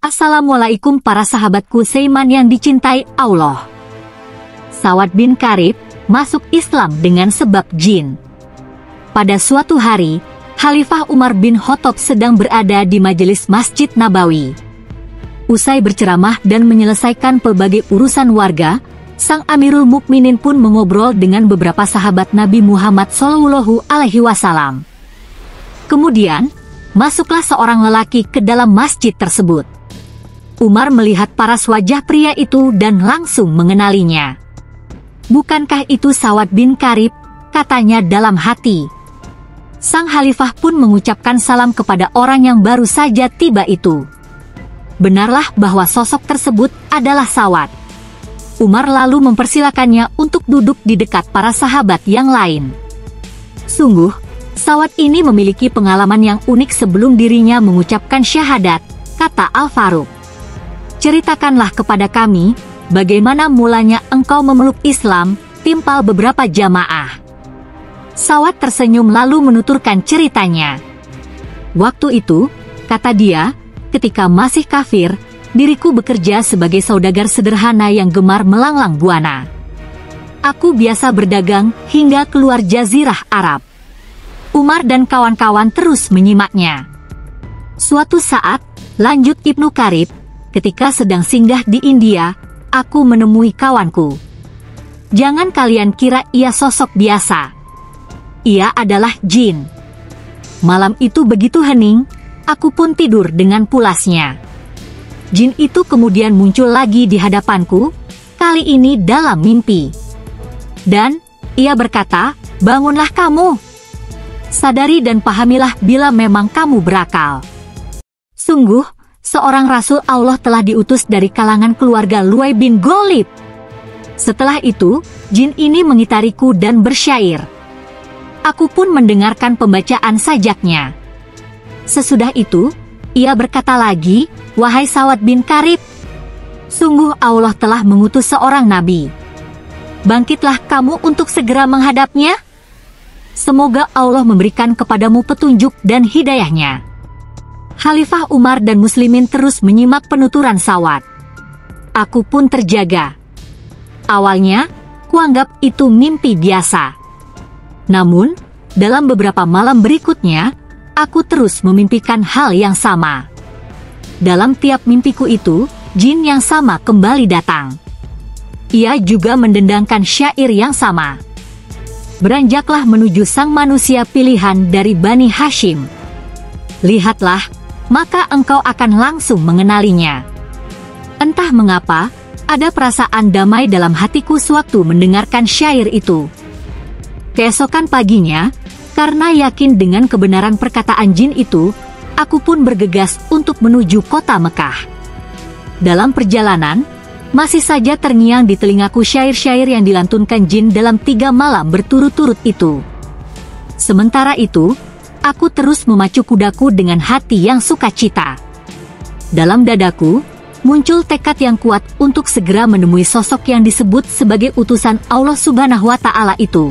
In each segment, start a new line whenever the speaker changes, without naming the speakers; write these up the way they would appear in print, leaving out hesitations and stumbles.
Assalamualaikum para sahabatku seiman yang dicintai Allah. Sawad bin Karib masuk Islam dengan sebab jin. Pada suatu hari, Khalifah Umar bin Khattab sedang berada di majelis Masjid Nabawi. Usai berceramah dan menyelesaikan pelbagai urusan warga, Sang Amirul Mukminin pun mengobrol dengan beberapa sahabat Nabi Muhammad SAW. Kemudian, masuklah seorang lelaki ke dalam masjid tersebut. Umar melihat paras wajah pria itu dan langsung mengenalinya. "Bukankah itu Sawad bin Karib?" katanya dalam hati. Sang Khalifah pun mengucapkan salam kepada orang yang baru saja tiba itu. Benarlah bahwa sosok tersebut adalah Sawad. Umar lalu mempersilakannya untuk duduk di dekat para sahabat yang lain. Sungguh, Sawad ini memiliki pengalaman yang unik sebelum dirinya mengucapkan syahadat, kata Al-Faruq. "Ceritakanlah kepada kami, bagaimana mulanya engkau memeluk Islam?" timpal beberapa jamaah. Sawad tersenyum lalu menuturkan ceritanya. "Waktu itu," kata dia, "ketika masih kafir, diriku bekerja sebagai saudagar sederhana yang gemar melanglang buana. Aku biasa berdagang hingga keluar jazirah Arab." Umar dan kawan-kawan terus menyimaknya. "Suatu saat," lanjut Ibnu Karib, "ketika sedang singgah di India, aku menemui kawanku. Jangan kalian kira ia sosok biasa. Ia adalah jin. Malam itu begitu hening, aku pun tidur dengan pulasnya. Jin itu kemudian muncul lagi di hadapanku, kali ini dalam mimpi. Dan ia berkata, 'Bangunlah kamu. Sadari dan pahamilah bila memang kamu berakal. Sungguh, seorang Rasul Allah telah diutus dari kalangan keluarga Luay bin Ghalib.' Setelah itu, jin ini mengitariku dan bersyair. Aku pun mendengarkan pembacaan sajaknya. Sesudah itu, ia berkata lagi, 'Wahai Sawad bin Karib, sungguh Allah telah mengutus seorang nabi. Bangkitlah kamu untuk segera menghadapnya. Semoga Allah memberikan kepadamu petunjuk dan hidayahnya.' Khalifah Umar dan muslimin terus menyimak penuturan Sawad. Aku pun terjaga. Awalnya, kuanggap itu mimpi biasa. Namun, dalam beberapa malam berikutnya, aku terus memimpikan hal yang sama. Dalam tiap mimpiku itu, jin yang sama kembali datang. Ia juga mendendangkan syair yang sama. 'Beranjaklah menuju sang manusia pilihan dari Bani Hashim. Lihatlah, maka engkau akan langsung mengenalinya.' Entah mengapa, ada perasaan damai dalam hatiku sewaktu mendengarkan syair itu. Keesokan paginya, karena yakin dengan kebenaran perkataan jin itu, aku pun bergegas untuk menuju kota Mekah. Dalam perjalanan, masih saja terngiang di telingaku syair-syair yang dilantunkan jin dalam 3 malam berturut-turut itu. Sementara itu, aku terus memacu kudaku dengan hati yang sukacita. Dalam dadaku, muncul tekad yang kuat untuk segera menemui sosok yang disebut sebagai utusan Allah Subhanahu wa Ta'ala itu.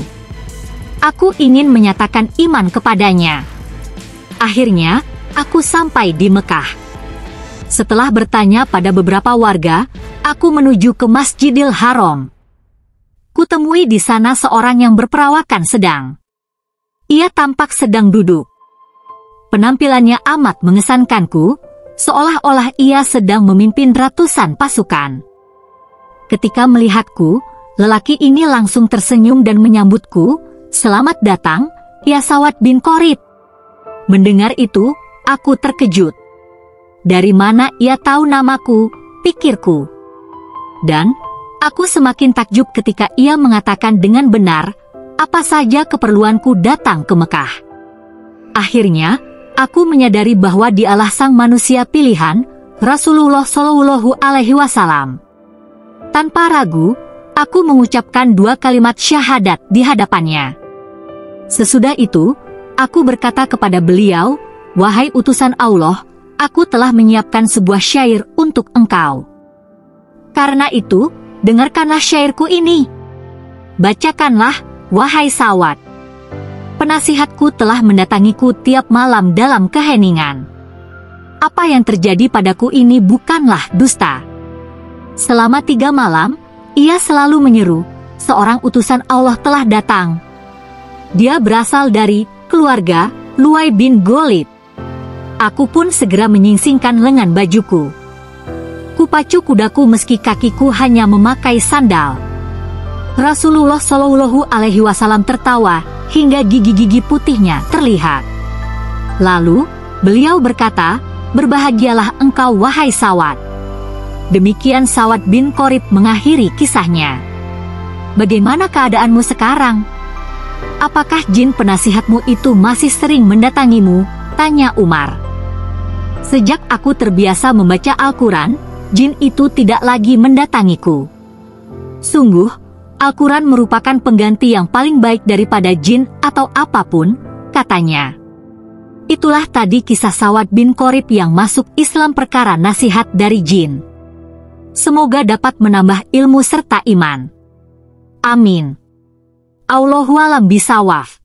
Aku ingin menyatakan iman kepadanya. Akhirnya, aku sampai di Mekah. Setelah bertanya pada beberapa warga, aku menuju ke Masjidil Haram. Kutemui di sana seorang yang berperawakan sedang. Ia tampak sedang duduk. Penampilannya amat mengesankanku, seolah-olah ia sedang memimpin ratusan pasukan. Ketika melihatku, lelaki ini langsung tersenyum dan menyambutku, 'Selamat datang, ya Sawad bin Karib.' Mendengar itu, aku terkejut. Dari mana ia tahu namaku, pikirku. Dan aku semakin takjub ketika ia mengatakan dengan benar, apa saja keperluanku datang ke Mekah. Akhirnya, aku menyadari bahwa dialah sang manusia pilihan, Rasulullah Shallallahu Alaihi Wasallam. Tanpa ragu, aku mengucapkan 2 kalimat syahadat di hadapannya. Sesudah itu, aku berkata kepada beliau, 'Wahai utusan Allah, aku telah menyiapkan sebuah syair untuk engkau. Karena itu, dengarkanlah syairku ini. Bacakanlah, wahai Sawad. Penasihatku telah mendatangiku tiap malam dalam keheningan. apa yang terjadi padaku ini bukanlah dusta. Selama 3 malam, ia selalu menyeru, seorang utusan Allah telah datang. Dia berasal dari keluarga Luay bin Ghalib. Aku pun segera menyingsingkan lengan bajuku. Kupacu kudaku meski kakiku hanya memakai sandal. Rasulullah Shallallahu Alaihi Wasallam tertawa hingga gigi-gigi putihnya terlihat. Lalu beliau berkata, "Berbahagialah engkau wahai Sawad." Demikian Sawad bin Qorib mengakhiri kisahnya. "Bagaimana keadaanmu sekarang? Apakah jin penasihatmu itu masih sering mendatangimu?" tanya Umar. "Sejak aku terbiasa membaca Al-Quran, jin itu tidak lagi mendatangiku. Sungguh, Al-Quran merupakan pengganti yang paling baik daripada jin atau apapun," katanya. Itulah tadi kisah Sawad bin Qorib yang masuk Islam perkara nasihat dari jin. Semoga dapat menambah ilmu serta iman. Amin. Allahu a'lam bishawab.